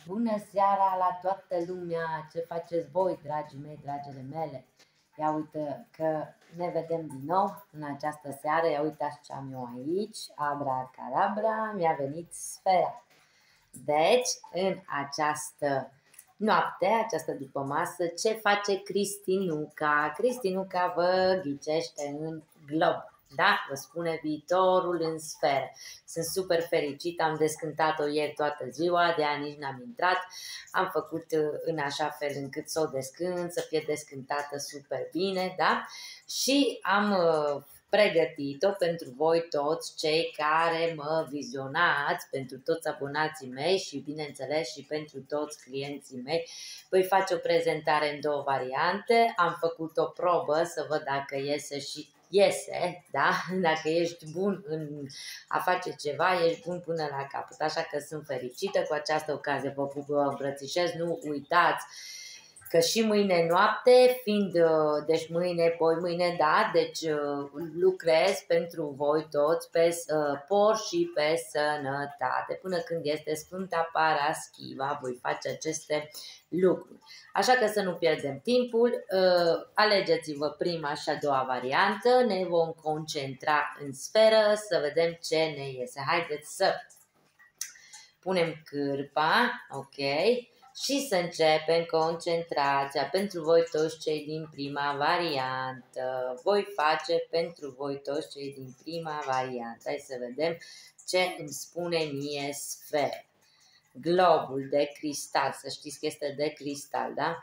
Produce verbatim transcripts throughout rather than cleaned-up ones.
Bună seara la toată lumea! Ce faceți voi, dragii mei, dragile mele? Ia uite că ne vedem din nou în această seară. Ia uitați ce am eu aici. Abracadabra, mi-a venit sfera. Deci, în această noapte, această dupămasă, ce face Cristinuca? Cristinuca vă ghicește în glob. Da? Vă spune viitorul în sferă. Sunt super fericită, am descântat-o ieri toată ziua, de aia nici n-am intrat. Am făcut în așa fel încât să o descânt, să fie descântată super bine, da? Și am uh, pregătit-o pentru voi toți cei care mă vizionați, pentru toți abonații mei și bineînțeles și pentru toți clienții mei. Voi face o prezentare în două variante, am făcut o probă să văd dacă iese și iese, da? Dacă ești bun în a face ceva, ești bun până la capăt. Așa că sunt fericită cu această ocazie, vă pup, vă îmbrățișez, nu uitați că și mâine noapte, fiind, deci mâine, poi mâine, da, deci lucrez pentru voi toți pe spor și pe sănătate. Până când este Sfânta Paraschiva, voi face aceste lucruri. Așa că să nu pierdem timpul, alegeți-vă prima și a doua variantă, ne vom concentra în sferă să vedem ce ne iese. Haideți să punem cârpa, ok? Și să începem concentrația pentru voi toți cei din prima variantă. Voi face pentru voi toți cei din prima variantă. Hai să vedem ce îmi spune mie sfera. Globul de cristal, să știți că este de cristal, da?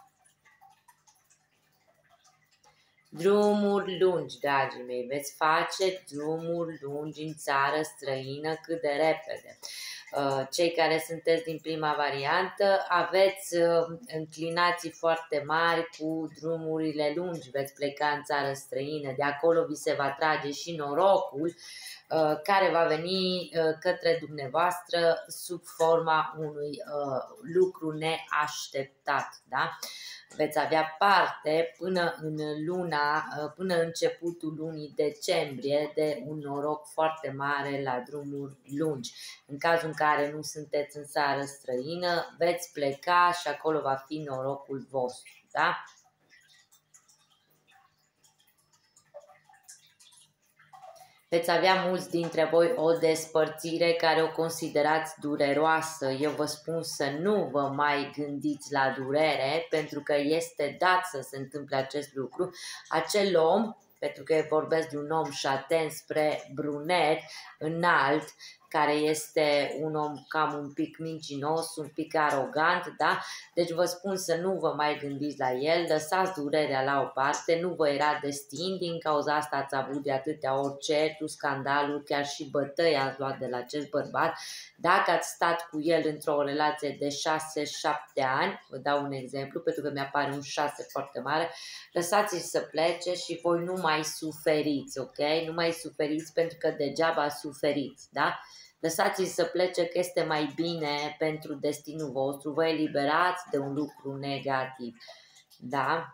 Drumuri lungi, dragii mei, veți face drumuri lungi în țară străină cât de repede. Cei care sunteți din prima variantă aveți înclinații foarte mari cu drumurile lungi, veți pleca în țară străină, de acolo vi se va trage și norocul care va veni către dumneavoastră sub forma unui lucru neașteptat, da? Veți avea parte până în luna, până începutul lunii decembrie de un noroc foarte mare la drumuri lungi. În cazul în care nu sunteți în țară străină, veți pleca și acolo va fi norocul vostru, da? Veți avea mulți dintre voi o despărțire care o considerați dureroasă. Eu vă spun să nu vă mai gândiți la durere, pentru că este dat să se întâmple acest lucru. Acel om, pentru că vorbesc de un om șaten spre brunet, înalt, care este un om cam un pic mincinos, un pic arogant, da? Deci vă spun să nu vă mai gândiți la el, lăsați durerea la o parte, nu vă era destin, din cauza asta ați avut de atâtea ori certuri, scandaluri, chiar și bătăi ați luat de la acest bărbat. Dacă ați stat cu el într-o relație de șase șapte ani, vă dau un exemplu, pentru că mi-apare un șase foarte mare, lăsați-l să plece și voi nu mai suferiți, ok? Nu mai suferiți pentru că degeaba suferiți, da? Lăsați-l să plece că este mai bine pentru destinul vostru, vă eliberați de un lucru negativ, da?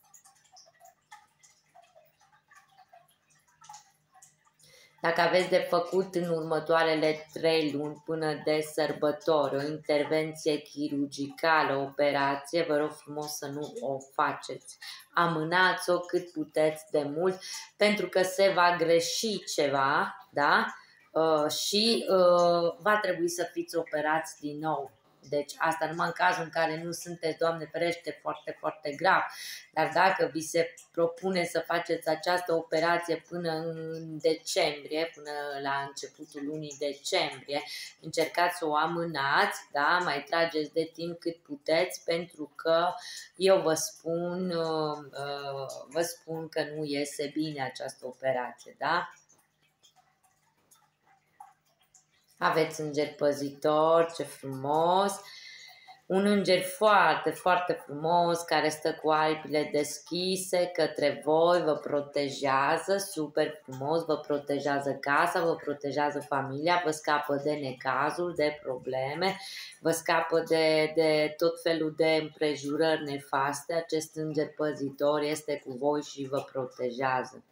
Dacă aveți de făcut în următoarele trei luni până de sărbători o intervenție chirurgicală, o operație, vă rog frumos să nu o faceți. Amânați-o cât puteți de mult, pentru că se va greși ceva, da? Uh, și uh, va trebui să fiți operați din nou. Deci asta numai în cazul în care nu sunteți, Doamne ferește, foarte, foarte grav. Dar dacă vi se propune să faceți această operație până în decembrie, până la începutul lunii decembrie, încercați să o amânați, da? Mai trageți de timp cât puteți, pentru că eu vă spun, uh, uh, vă spun că nu iese bine această operație, da? Aveți înger păzitor, ce frumos! Un înger foarte, foarte frumos care stă cu aripile deschise către voi, vă protejează, super frumos, vă protejează casa, vă protejează familia, vă scapă de necazuri, de probleme, vă scapă de, de tot felul de împrejurări nefaste. Acest înger păzitor este cu voi și vă protejează.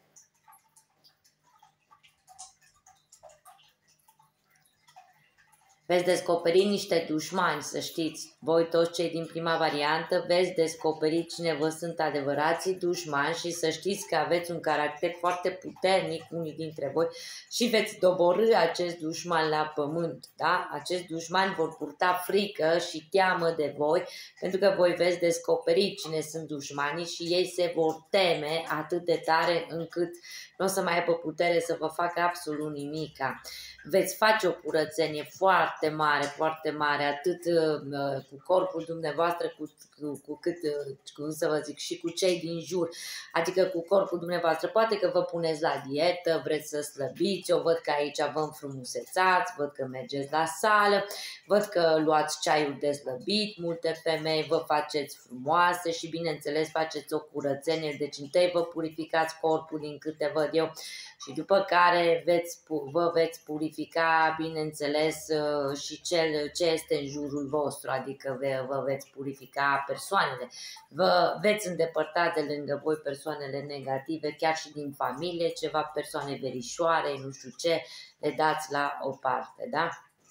Veți descoperi niște dușmani, să știți. Voi toți cei din prima variantă veți descoperi cine vă sunt adevărații dușmani și să știți că aveți un caracter foarte puternic, unii dintre voi, și veți doborî acest dușman la pământ. Da? Acești dușmani vor purta frică și teamă de voi, pentru că voi veți descoperi cine sunt dușmanii și ei se vor teme atât de tare încât nu o să mai aibă putere să vă facă absolut nimica. Veți face o curățenie foarte mare, foarte mare, atât uh, cu corpul dumneavoastră, cu, cu, cu cât, uh, cum să vă zic, și cu cei din jur, adică cu corpul dumneavoastră. Poate că vă puneți la dietă, vreți să slăbiți, eu văd că aici vă înfrumusețați, văd că mergeți la sală, văd că luați ceaiul de slăbit, multe femei vă faceți frumoase și bineînțeles faceți o curățenie, deci întâi vă purificați corpul din câte văd eu și după care veți, vă veți purifica, bineînțeles, și cel ce este în jurul vostru, adică vă veți purifica persoanele. Vă veți îndepărta de lângă voi persoanele negative, chiar și din familie, ceva persoane verișoare, nu știu ce, le dați la o parte, da?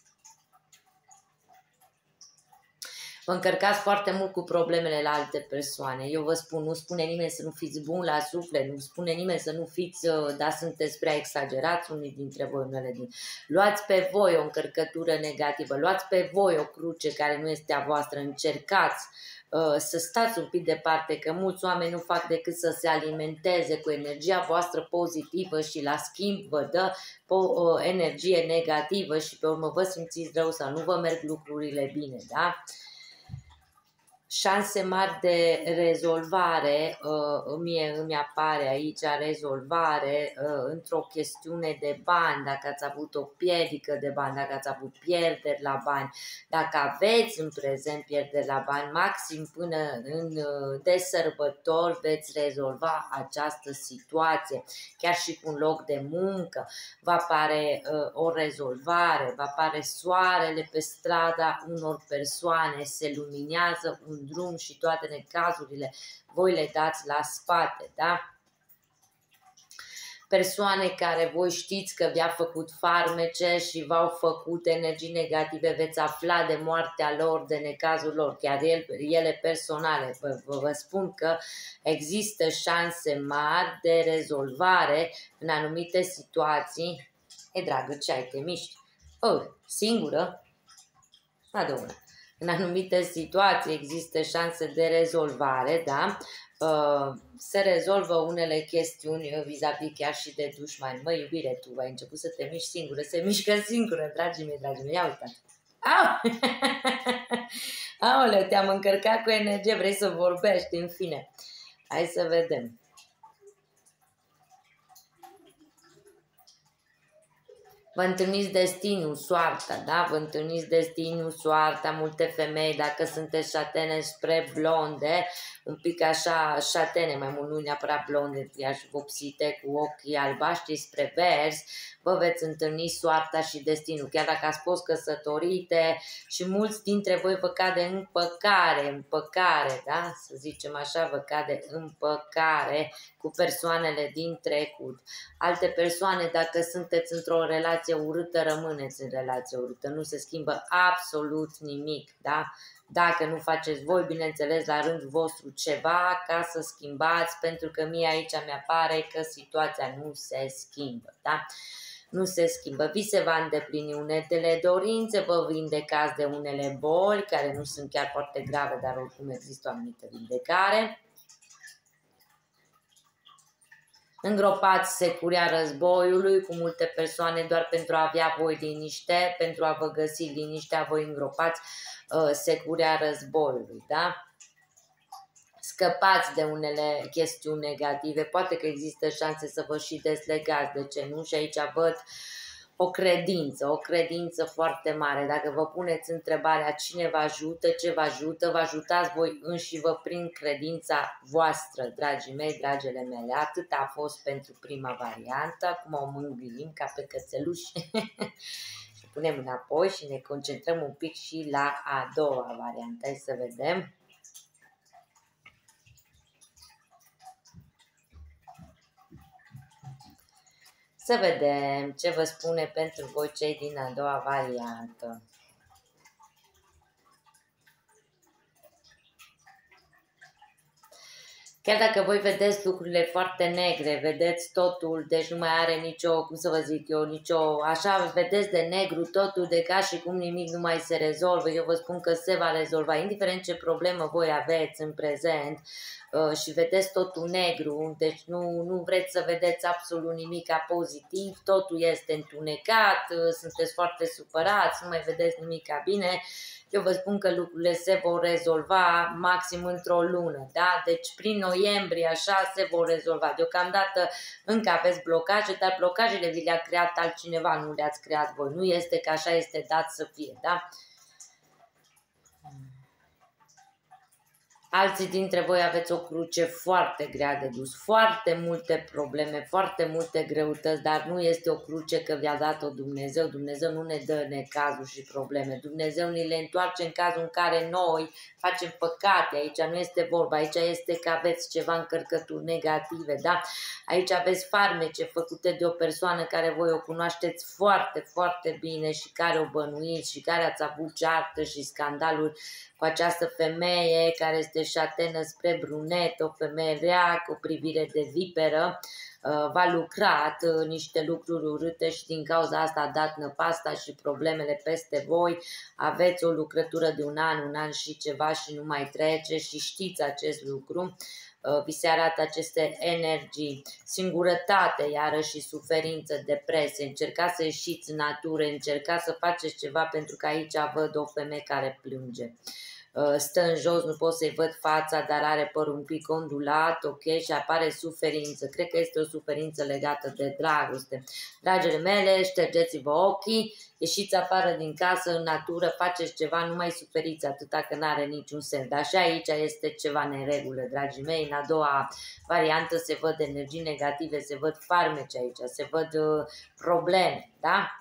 Vă încărcați foarte mult cu problemele la alte persoane. Eu vă spun, nu spune nimeni să nu fiți buni la suflet, nu spune nimeni să nu fiți, dar sunteți prea exagerați unii dintre voi, unele din. Luați pe voi o încărcătură negativă, luați pe voi o cruce care nu este a voastră, încercați uh, să stați un pic departe, că mulți oameni nu fac decât să se alimenteze cu energia voastră pozitivă și la schimb vă dă o energie negativă și pe urmă vă simțiți rău sau nu vă merg lucrurile bine, da? Șanse mari de rezolvare, uh, mie îmi apare aici rezolvare uh, într-o chestiune de bani, dacă ați avut o piedică de bani, dacă ați avut pierderi la bani, dacă aveți în prezent pierderi la bani, maxim până în uh, de sărbători veți rezolva această situație, chiar și cu un loc de muncă, va apare uh, o rezolvare, va apare soarele pe strada unor persoane, se luminează un drum și toate necazurile voi le dați la spate, da? Persoane care voi știți că vi-a făcut farmece și v-au făcut energii negative, veți afla de moartea lor, de necazul lor, chiar ele personale. Vă, vă, vă spun că există șanse mari de rezolvare în anumite situații. E dragă, ce ai, te miști? Oh, singură? Adă una. În anumite situații există șanse de rezolvare, da? Se rezolvă unele chestiuni vis-a-vis chiar și de dușmani. Măi, iubire, tu ai început să te miști singură, se mișcă singură, dragii mei, dragii mei, ia uitați. Au! Aoleu, te-am încărcat cu energie, vrei să vorbești, în fine. Hai să vedem. Vă întâlniți destinul, soarta, da? Vă întâlniți destinul, soarta, multe femei, dacă sunteți șatene spre blonde, un pic așa șatene, mai mult nu neapărat blonde, așa vopsite, cu ochii albaștri spre verzi, vă veți întâlni soarta și destinul. Chiar dacă ați fost căsătorite și mulți dintre voi vă cade în păcare, în păcare, da? Să zicem așa, vă cade în păcare cu persoanele din trecut. Alte persoane, dacă sunteți într-o relație urâtă, rămâneți în relație urâtă. Nu se schimbă absolut nimic, da? Dacă nu faceți voi, bineînțeles, la rândul vostru ceva ca să schimbați, pentru că mie aici mi-apare că situația nu se schimbă, da? Nu se schimbă. Vi se va îndeplini unele dorințe, vă vindecați de unele boli, care nu sunt chiar foarte grave, dar oricum există o anumită vindecare. Îngropați securia războiului cu multe persoane doar pentru a avea voi liniște, pentru a vă găsi liniștea, voi îngropați uh, securia războiului, da? Scăpați de unele chestiuni negative, poate că există șanse să vă și deslegați, de ce nu? Și aici văd o credință, o credință foarte mare. Dacă vă puneți întrebarea cine vă ajută, ce vă ajută, vă ajutați voi înși vă prin credința voastră, dragii mei, dragele mele. Atât a fost pentru prima variantă, acum o mângâim ca pe cățeluși și punem înapoi și ne concentrăm un pic și la a doua variantă. Hai să vedem. Să vedem ce vă spune pentru voi cei din a doua variantă. Chiar dacă voi vedeți lucrurile foarte negre, vedeți totul, deci nu mai are nicio, cum să vă zic eu, nicio, așa, vedeți de negru totul, de ca și cum nimic nu mai se rezolvă. Eu vă spun că se va rezolva, indiferent ce problemă voi aveți în prezent uh, și vedeți totul negru, deci nu, nu vreți să vedeți absolut nimic pozitiv, totul este întunecat, uh, sunteți foarte supărați, nu mai vedeți nimic bine. Eu vă spun că lucrurile se vor rezolva maxim într-o lună, da? Deci prin noiembrie așa se vor rezolva. Deocamdată încă aveți blocaje, dar blocajele vi le-a creat altcineva, nu le-ați creat voi. Nu este că așa este dat să fie, da? Alții dintre voi aveți o cruce foarte grea de dus, foarte multe probleme, foarte multe greutăți, dar nu este o cruce că vi-a dat-o Dumnezeu. Dumnezeu nu ne dă necazuri și probleme. Dumnezeu ni le întoarce în cazul în care noi facem păcate. Aici nu este vorba, aici este că aveți ceva încărcături negative, da? Aici aveți farmece făcute de o persoană care voi o cunoașteți foarte, foarte bine și care o bănuiți și care ați avut ceartă și scandaluri cu această femeie care este șatenă spre brunet, o femeie rea cu o privire de viperă, v-a lucrat niște lucruri urâte și din cauza asta a dat năpasta și problemele peste voi. Aveți o lucrătură de un an, un an și ceva și nu mai trece și știți acest lucru. Vi se arată aceste energii, singurătate, iarăși și suferință, depresie. Încercați să ieșiți în natură, încercați să faceți ceva, pentru că aici văd o femeie care plânge. Stă în jos, nu pot să-i văd fața, dar are părul un pic ondulat, ok, și apare suferință. Cred că este o suferință legată de dragoste. Dragile mele, ștergeți-vă ochii, ieșiți afară din casă, în natură, faceți ceva, nu mai suferiți atâta că n-are niciun sens. Dar și aici este ceva neregulă, dragii mei. În a doua variantă se văd energii negative, se văd farmece aici, se văd uh, probleme, da?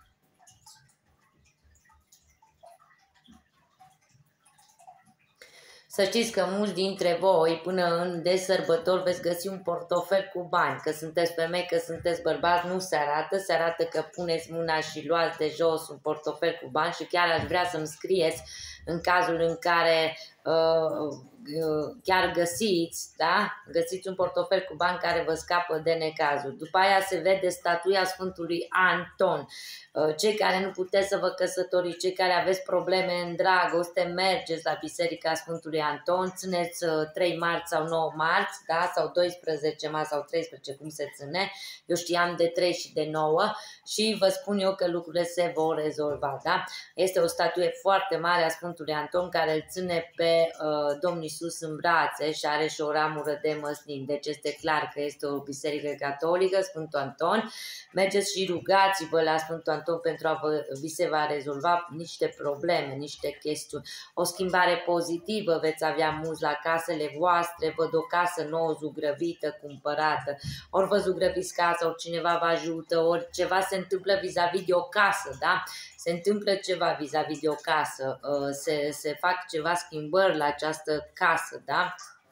Să știți că mulți dintre voi, până în de sărbători, veți găsi un portofel cu bani. Că sunteți femei, că sunteți bărbați, nu se arată. Se arată că puneți mâna și luați de jos un portofel cu bani și chiar aș vrea să-mi scrieți în cazul în care uh, uh, chiar găsiți, da? Găsiți un portofel cu bani care vă scapă de necazuri. După aia se vede statuia Sfântului Anton. Uh, cei care nu puteți să vă căsătoriți, cei care aveți probleme în dragoste, mergeți la Biserica Sfântului Anton, țineți uh, trei marți sau nouă marți, da? Sau doisprezece marți sau treisprezece, cum se ține. Eu știam de trei și de nouă și vă spun eu că lucrurile se vor rezolva, da? Este o statuie foarte mare a Sfântului Anton care îl ține pe uh, Domnul Iisus în brațe și are și o ramură de măslin. Deci este clar că este o biserică catolică, Sfântul Anton. Mergeți și rugați-vă la Sfântul Anton pentru a vă, vi se va rezolva niște probleme, niște chestiuni. O schimbare pozitivă veți avea mulți la casele voastre, văd o casă nouă zugrăvită, cumpărată, ori vă zugrăviți casa, ori cineva vă ajută, ori ceva se întâmplă vis-a-vis de o casă, da? Se întâmplă ceva vis-a-vis de o casă, se, se fac ceva schimbări la această casă, da?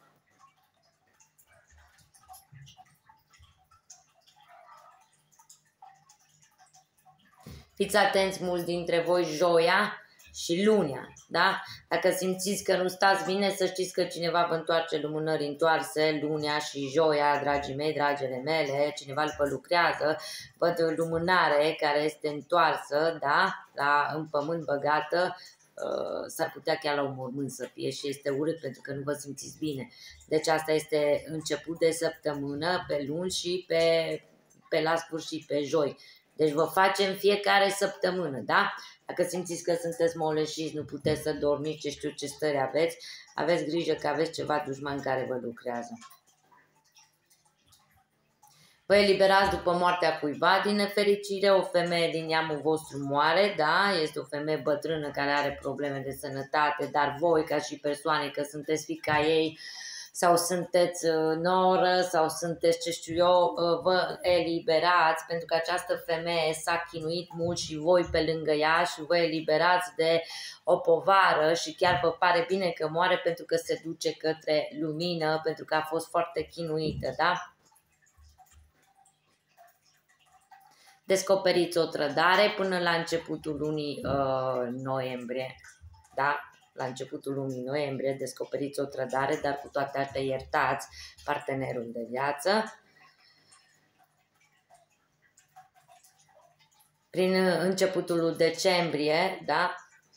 Fiți atenți mulți dintre voi joia și lunea, da? Dacă simțiți că nu stați bine, să știți că cineva vă întoarce lumânări întoarse, lunea și joia, dragii mei, dragele mele, cineva îl lucrează, văd lumânare care este întoarsă, da? La, în pământ băgată, uh, s-ar putea chiar la un mormânt să fie și este urât pentru că nu vă simțiți bine. Deci asta este început de săptămână, pe luni și pe, pe la sfârșit, pe joi. Deci vă facem fiecare săptămână, da? Dacă simțiți că sunteți moleșiți, nu puteți să dormiți, ce știu ce stări aveți, aveți grijă că aveți ceva dușmani care vă lucrează. Vă eliberați după moartea cuiva, din nefericire, o femeie din neamul vostru moare, da? Este o femeie bătrână care are probleme de sănătate, dar voi, ca și persoane, că sunteți fiica ei, sau sunteți noră, sau sunteți ce știu eu, vă eliberați, pentru că această femeie s-a chinuit mult și voi pe lângă ea și vă eliberați de o povară și chiar vă pare bine că moare pentru că se duce către lumină, pentru că a fost foarte chinuită, da? Descoperiți o trădare până la începutul lunii uh, noiembrie, da? la începutul lunii noiembrie, descoperiți o trădare, dar cu toate astea iertați partenerul de viață. Prin începutul lui decembrie, da?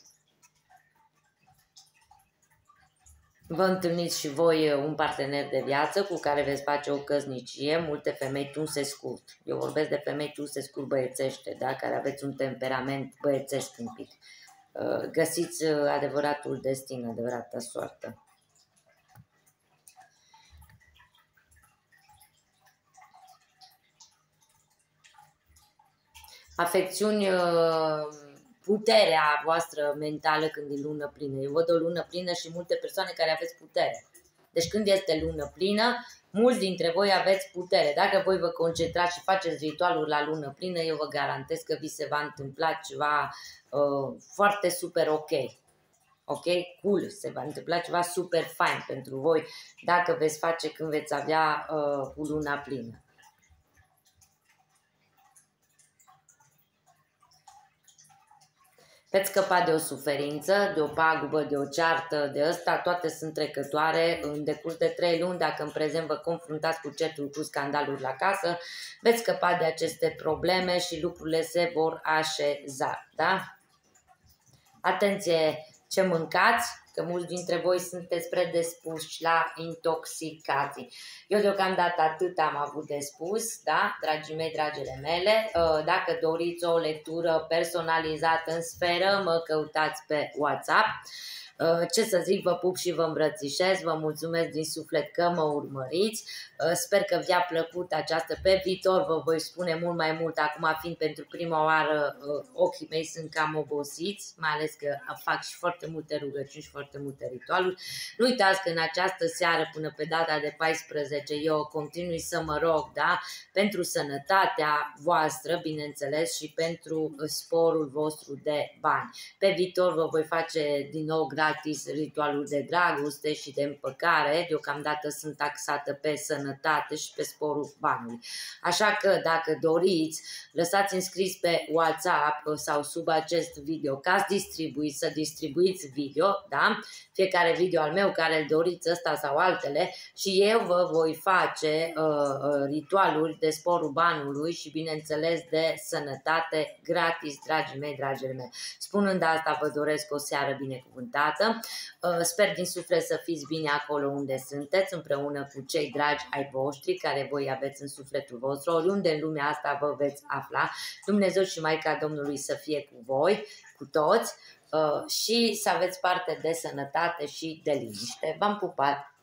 Vă întâlniți și voi un partener de viață cu care veți face o căsnicie, multe femei tunse scurt. Eu vorbesc de femei tunse scurt băiețește, da? Care aveți un temperament băiețesc un pic. Găsiți adevăratul destin, adevărata soartă. Afecțiuni, puterea voastră mentală când e lună plină. Eu văd o lună plină și multe persoane care aveți putere. Deci când este lună plină, mulți dintre voi aveți putere. Dacă voi vă concentrați și faceți ritualuri la lună plină, eu vă garantez că vi se va întâmpla ceva uh, foarte super ok. Ok? Cool. Se va întâmpla ceva super fain pentru voi dacă veți face când veți avea uh, cu luna plină. Veți scăpa de o suferință, de o pagubă, de o ceartă, de ăsta, toate sunt trecătoare. În decurs de trei luni, dacă în prezent vă confruntați cu certuri, cu scandaluri la casă, veți scăpa de aceste probleme și lucrurile se vor așeza, da? Atenție ce mâncați, că mulți dintre voi sunteți predispuși la intoxicații. Eu deocamdată atât am avut de spus, da, dragii mei, dragile mele. Dacă doriți o lectură personalizată în sferă, mă căutați pe WhatsApp. Ce să zic, vă pup și vă îmbrățișez, vă mulțumesc din suflet că mă urmăriți, sper că vi-a plăcut această, pe viitor vă voi spune mult mai mult, acum fiind pentru prima oară ochii mei sunt cam obosiți, mai ales că fac și foarte multe rugăciuni și foarte multe ritualuri. Nu uitați că în această seară până pe data de paisprezece eu continui să mă rog, da, pentru sănătatea voastră, bineînțeles, și pentru sporul vostru de bani. Pe viitor vă voi face din nou gratis ritualul de dragoste și de împăcare, deocamdată sunt taxată pe sănătate și pe sporul banului. Așa că dacă doriți, lăsați înscris pe WhatsApp sau sub acest video ca să distribuiți, să distribuiți video, da? Fiecare video al meu care îl doriți, ăsta sau altele, și eu vă voi face uh, ritualuri de sporul banului și bineînțeles de sănătate gratis, dragii mei, dragile mele. Spunând asta, vă doresc o seară binecuvântată. Sper din suflet să fiți bine acolo unde sunteți, împreună cu cei dragi ai voștri, care voi aveți în sufletul vostru, oriunde în lumea asta vă veți afla. Dumnezeu și Maica Domnului să fie cu voi, cu toți, și să aveți parte de sănătate și de liniște. V-am pupat!